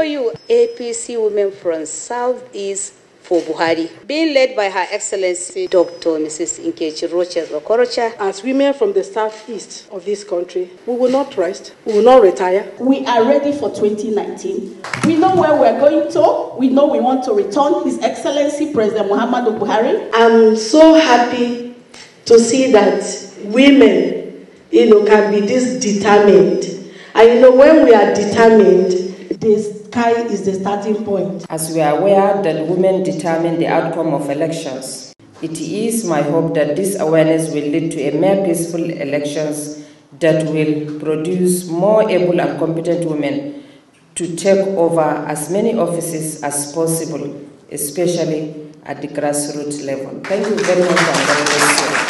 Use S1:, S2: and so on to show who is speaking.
S1: show you APC Women from Southeast for Buhari, being led by Her Excellency Dr. Mrs. Nkechi Roches Okorocha.
S2: As women from the southeast of this country, we will not rest, we will not retire.
S3: We are ready for 2019. We know where we're going to. We know we want to return His Excellency President Muhammadu Buhari.
S4: I'm so happy to see that women, can be this determined. And when we are determined, the sky is the starting point.
S5: As we are aware that women determine the outcome of elections, it is my hope that this awareness will lead to a more peaceful elections that will produce more able and competent women to take over as many offices as possible, especially at the grassroots level. Thank you very much.